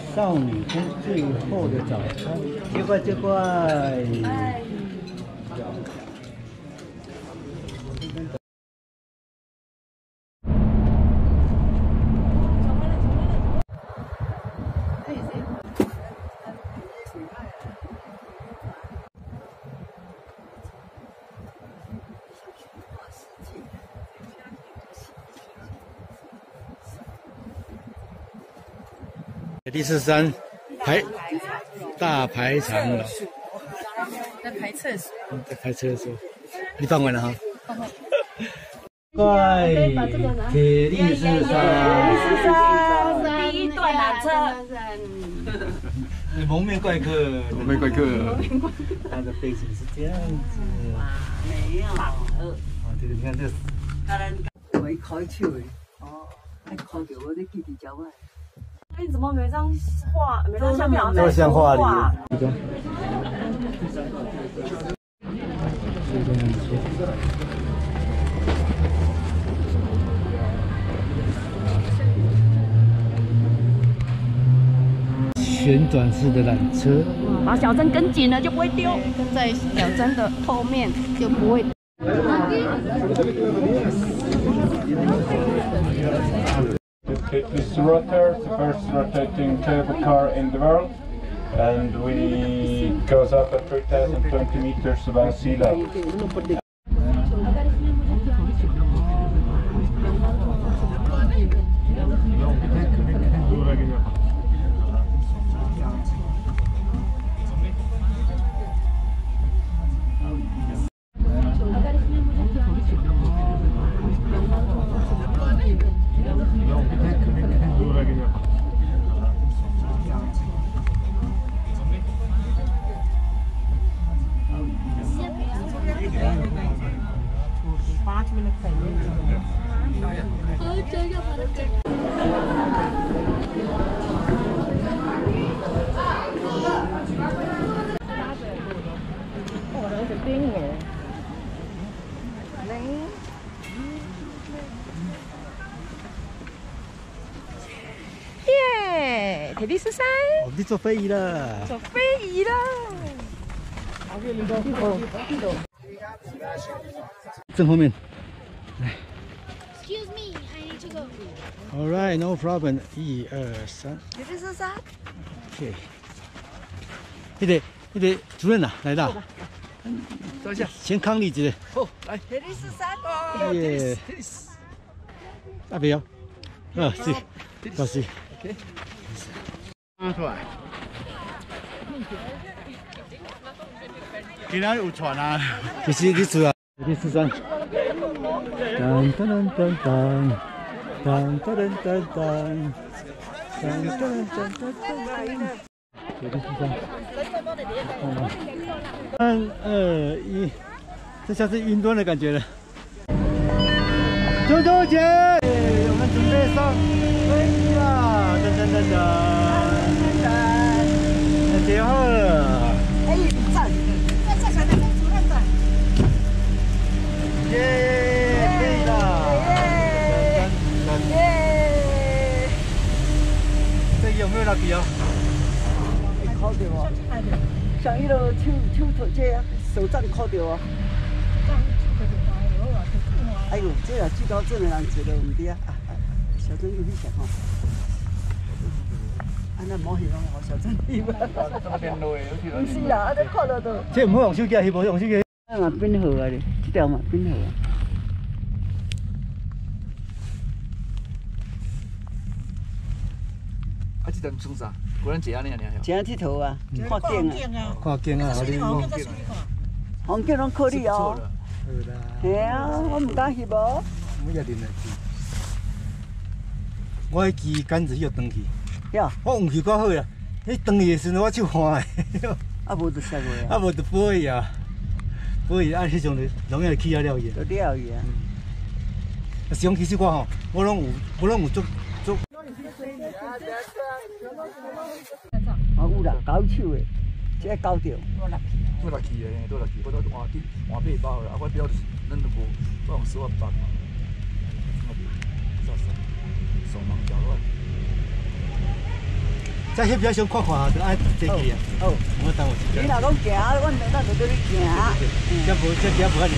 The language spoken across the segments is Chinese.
少女跟最后的早餐，结怪结怪。第43大排长龙， 在排厕所。 在排厕所，你放完了哈。怪铁力士山， 第一段缆车。 蒙面怪客， 蒙面怪客， 它的背景是这样子。 哇，没有。 对，你看这。 会开手的，哦，还看到我的弟弟教我。 哎，怎么每张画，每张相片都像画里。旋转式的缆车， 把小针跟紧了就不会丢，跟在小针的后面就不会。 This rotor, the first rotating cable car in the world, and we goes up at 3,020 meters above sea level. 耶，铁力士山， 我们去坐飞仪了。 坐飞仪了。 正后面。 Excuse me, I need to go. All right, no problem. 1、2、3。 铁力士山。 OK。那个主任呐，来了。 坐一下， 先康利姐。 好，来。 铁力士山哦。 耶。大北哦。是，高兴。OK。 拿出来。今天有船啊。 其实你主啊，铁力士山。噔噔噔噔噔，噔噔噔噔噔，噔噔噔噔噔。铁力士山。3、2、1，这像是云端的感觉了。中秋节，我们准备上飞机啦！噔噔噔噔，节好了。 哎，站，在前面跟主任站。 耶，飞了！耶！这有没有那比啊？ 考到哦，像迄个手头这啊，手杖考到哦。哎呦，这啊最高证的人坐到唔对啊！小珍有去想吼。啊，那冇翕咯，我小珍翕啊。唔是啦，啊，你看到都。 这唔好用手机翕，无用手机。 啊嘛编号啊咧，这条嘛编号啊。 啊，这阵创啥？个人坐安尼安尼啊？ 这样佚佗啊，看景啊， 看景啊，好你望景。 风景拢可以哦。 好啦。 系啊，我唔敢翕无。 我也认得去。我迄支杆子要断去。 哟， 我运气够好啦，迄断去的时阵我手滑的。 啊无就摔过啊。 啊无就飞啊，飞啊，迄种就容易起啊了伊。 就了伊啊。 上其实我吼，我拢有做。 啊有啦，搞手的，这搞着。 多6期的，多6期，我都换8包了，啊，我标就是咱都无，我用10万8嘛，手忙脚乱。 但翕比较想看看啊，就爱坐机啊。 哦， 我等我时间。 你若讲行，咱就跟你行。 这无这这无安尼。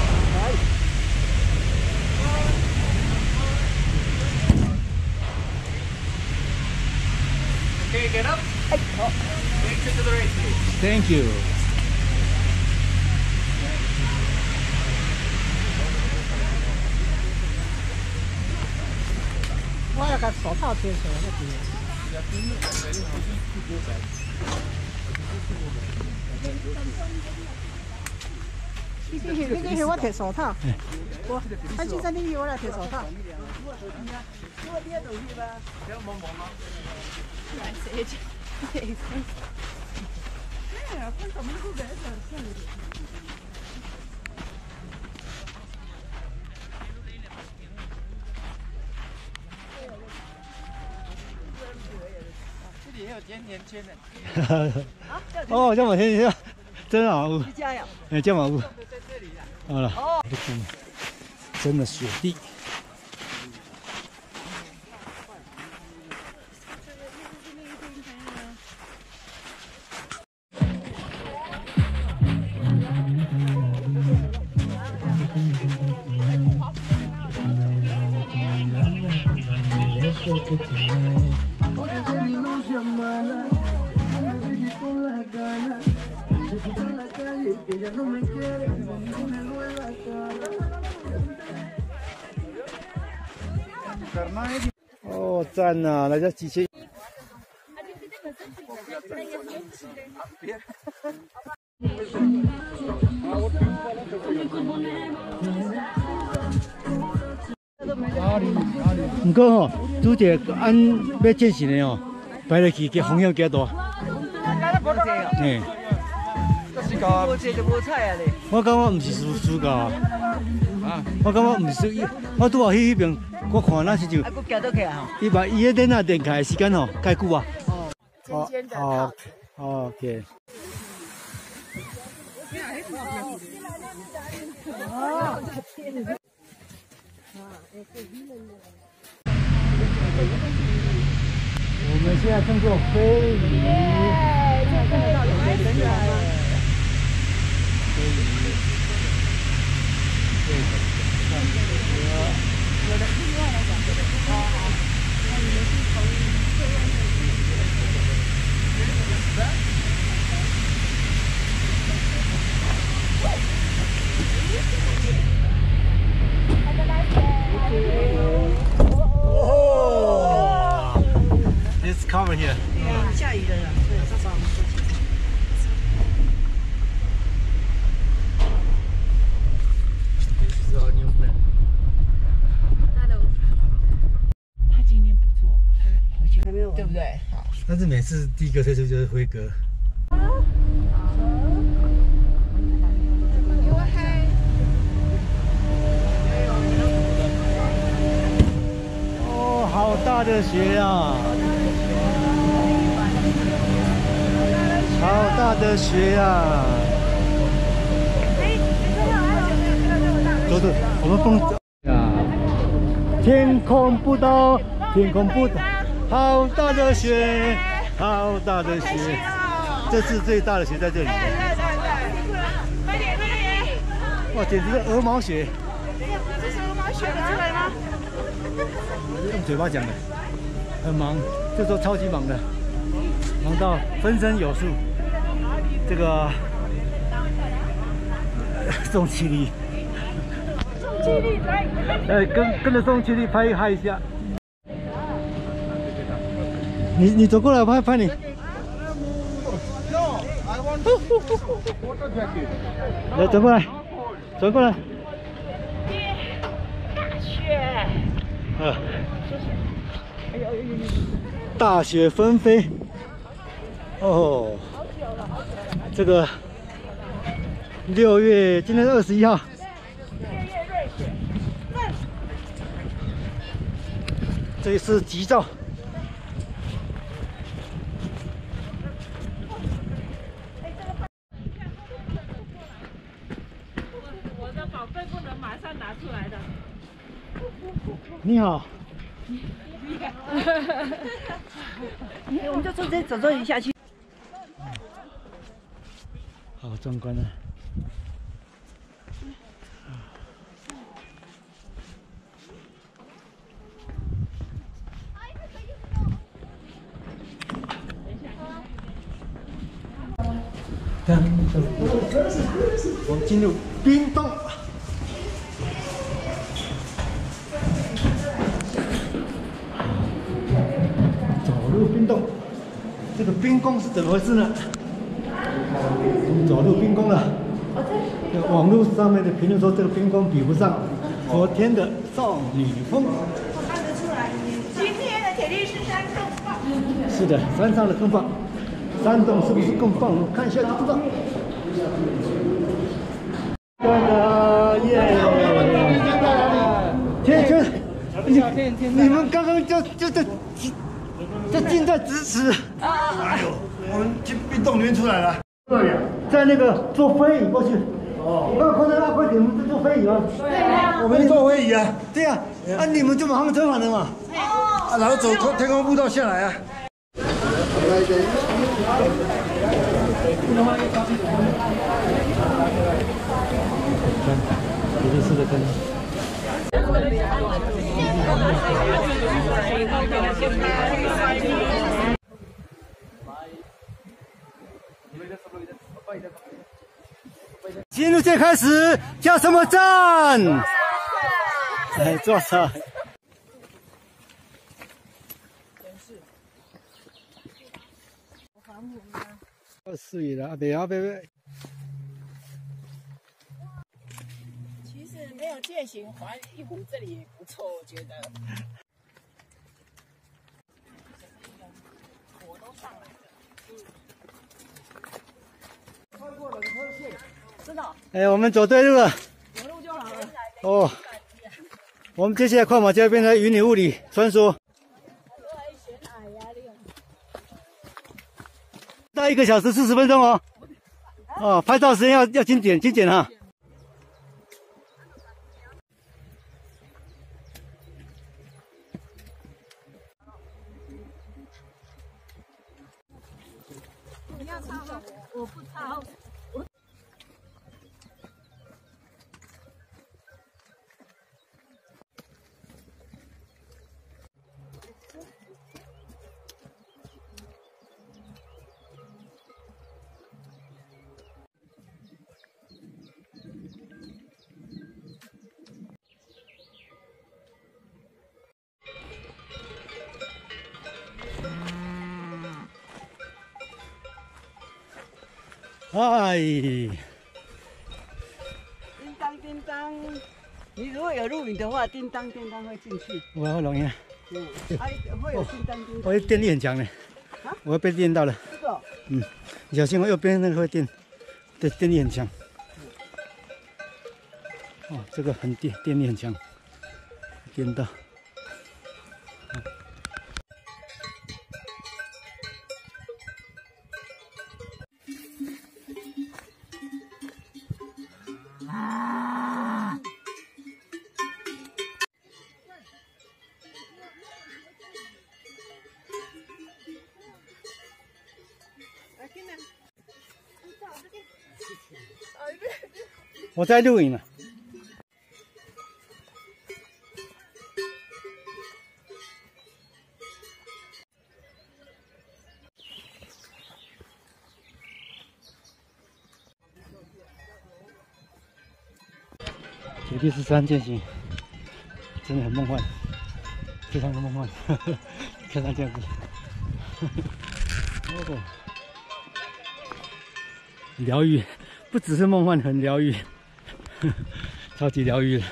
Okay, get up. 哎，好。 Exit to the race, please. Thank you。 我要把手套贴起来，那边。你给我摕手套。我，先生，你给我来摕手套。 这里也有年轻人。 哦，这么天气，真好。 你家呀？ 哎，这么好了。哦。真的雪地。 哦，赞呐！来这机器。不过吼，拄着俺要进行的哦，摆落去，个风险加大。嘿。 无这就无菜啊咧。 我感觉唔是暑假啊，我感觉唔是，我拄好去迄边，我看那是就。啊， 佫行倒去啊？ 伊把伊个电开的时间吼，介久啊。 哦。 哦。OK。我们现在乘坐飞鱼。 看得到有飞人员吗？ 飞鱼。对，上车。 有的另外来讲，有的是那你们是从这样的。 It's covered here. 下雨了啦，对，这把我们过去。 This is our new friend. Hello。 他今天不错，他回去还没有，对不对？好。 但是每次第一个推出就是辉哥。哦，好大的雪啊！好大的雪啊！走走，我们蹦啊！天空不到，天空不到，好大的雪，好大的雪，这是最大的雪在这里。快点，快点！哇，简直是鹅毛雪！ 这是鹅毛雪的出来吗？ 用嘴巴讲的，很忙，这时候超级忙的，忙到分身有术。这个宋七力，跟着宋七力拍一下。你走过来，我拍你。来，走过来，走过来。大雪。大雪纷飞。哦。这个6月，今天是21号。这里是吉兆。 我的宝贝不能马上拿出来的。 你好。 我们就从这走一下去。 好壮观啊！我们进入冰洞。走入冰洞，这个冰宫是怎么回事呢？我们走入冰宫了。网络上面的评论说这个冰宫比不上昨天的少女峰。 看得出来，今天的铁力士山更棒。 是的，山上的更棒，山洞是不是更棒？我们看一下就知道。耶！天，你们刚刚就近在咫尺。 哎呦，我们进冰洞里面出来了。 在那个坐飞椅过去。哦，我刚看到阿辉你们在坐飞椅吗？ 对啊，我们坐飞椅啊。 对呀，啊你们就马上折返了嘛。 哦。然后走天空步道下来啊。 比利时的灯。进入最开始叫什么站？哎，坐上。是的，别。 其实没有践行环一湖这里也不错，我觉得。火都上来了。 超过了车线，真的。 哎，我们走对路了。 走路就好了。 哦。我们接下来快马加鞭在云里雾里穿梭。到1个小时40分钟哦。哦，拍照时间要精简哈。 你要擦吗？我不擦。 哎， 叮当叮当，你如果有录影的话，叮当叮当会进去。 我好容易啊。 会有叮当叮当。 我的电力很强呢，我要被电到了。 这个。 你小心，我右边那个会电，对，电力很强。哦，这个电力很强，电到。我在录影呢。铁力士山践行，真的很梦幻，非常的梦幻。看它这样子，哦，疗愈，不只是梦幻，很疗愈，超级疗愈的。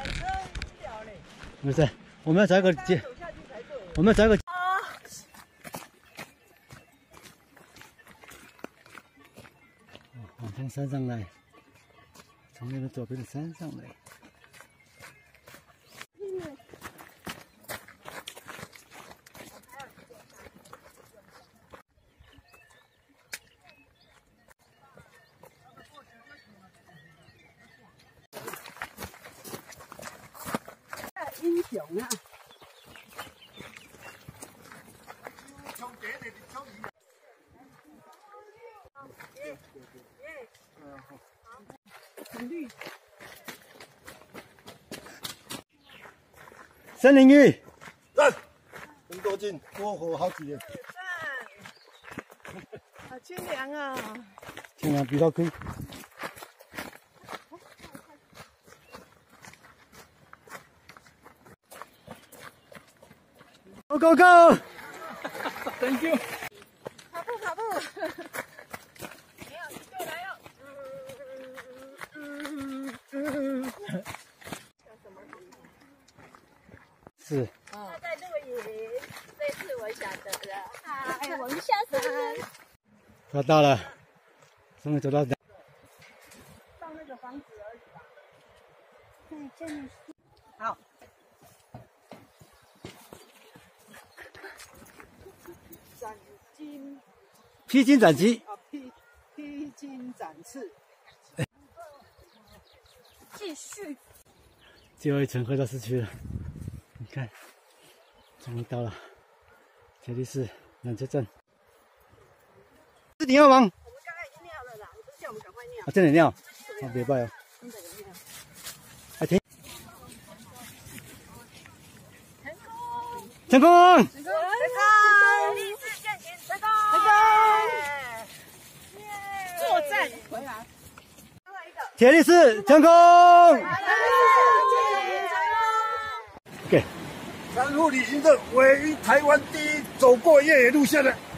不是，我们要找一个街，我们要找一个。往从山上来，从那个左边的山上来。 英雄啊！ 森林浴， 很多进，多活好几年。 好清凉啊！ 清凉比较贵。Go go go！ Thank you。 跑步跑步。 是。 他在露营，这次我晓得了。嗨，我们下次见。 快到了，终于走到。 到那个房子而已吧。对，这里。好。斩金。 披荆斩棘。 啊，披荆斩刺。继续。 最后一层回到市区了，你看，终于到了铁力士缆车站。是你要忙？ 我们刚刚已经尿了啦，你不是叫我们赶快尿？ 啊，真的尿？啊，别拜哦。 真的有尿。 还停。成功！成功！ 成功！铁力士健行成功！成功！作战回来。 铁力士成功！ 给。山路旅行社位于台湾第一走过越野路线的